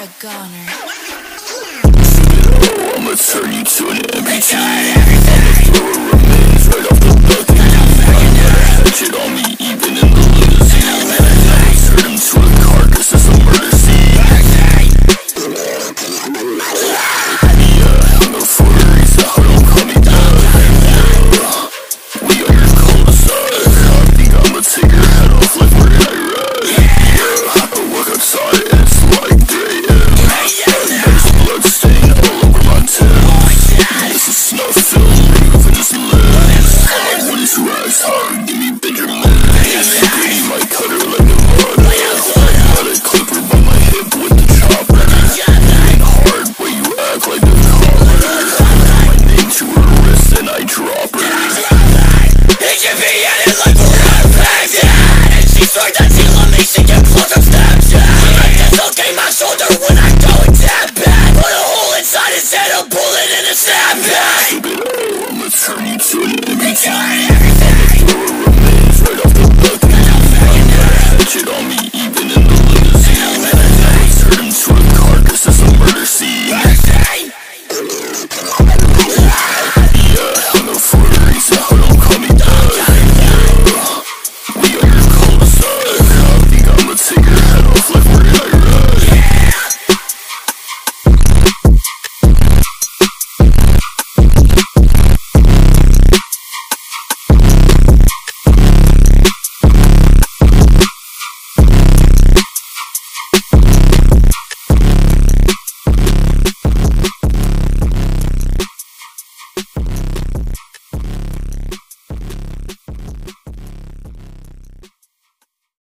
Gxner. I'ma turn you to an amputee. I'ma throw her remains right off the balcony. I'ma hatch it on me even in the limousine. I'ma turn him to a carcass, it's a murder scene. Yeah, I'm a foreigner, so don't call me dad. We on your cul-de-sac. I think I'ma take your head off like we're in Iraq. Yeah, I walk outside and it's like 3 AM. There's blood stain all over my tips. This is snuff film, move and just lives. When it's rise hard, give me Benjamin. Brady might cut her like a mud. I got a clipper by my hip with the chopper. Ain't hard, but you act like a copper. My name to her wrist and I drop her. It should be ended like we're infected. And she's like that she love me, she can close up Snapchat. I dislocate my shoulder when I go and tap back. Put a hole inside his head, a bullet in a snapback. I'ma turn you to an amputee. I'ma throw her remains right off the balcony. I'ma hatch it on me even in the limousine. I'ma turn him to a carcass, it's a murder scene.